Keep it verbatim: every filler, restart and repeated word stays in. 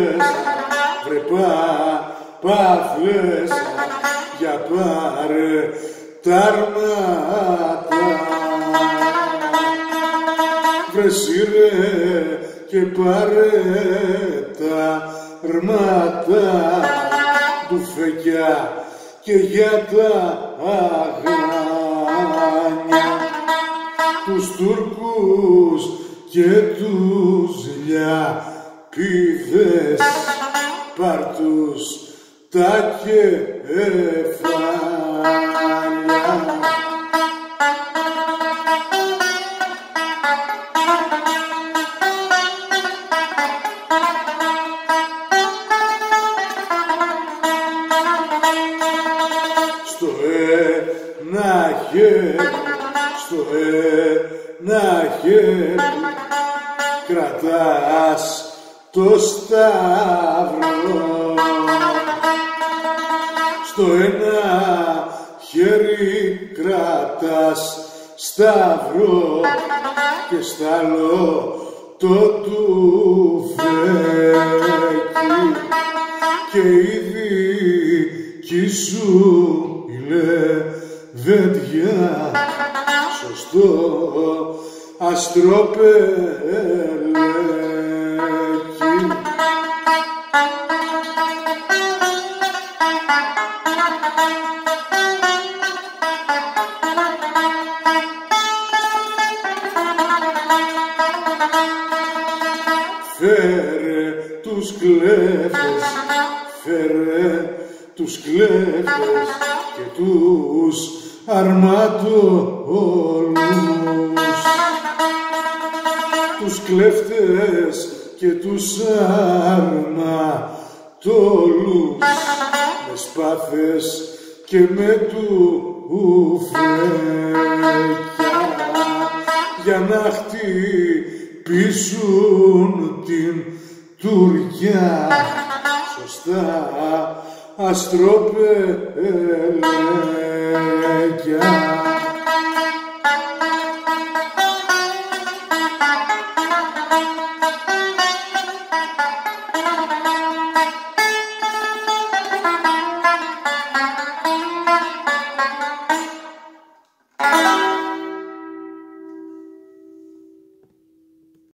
φλέσα, βρε πα, πα φλέσα, για πάρε τ' αρμάτα. Βρε σύρε και πάρε τα αρμάτα του φεκιά και για τα αγάνια, τους Τούρκους και τους λιαπηδές, πάρ' τους τα κεφάλια. Στο ένα χέρι, στο ένα χέρι κρατάς το σταυρό, στο ένα χέρι κρατάς σταυρό και στ' άλλο το τουφέκι και η δική σου η λεβέντια σωστό αστροπελέκι. Φέρε τους κλέφτες, φέρε τους κλέφτες και τους αρματόλους, τους κλέφτες και τους αρματόλους, με σπάθες και με τουφέκια, για να χτυπήσουν την Τουρκιά σωστά αστροπελέκια.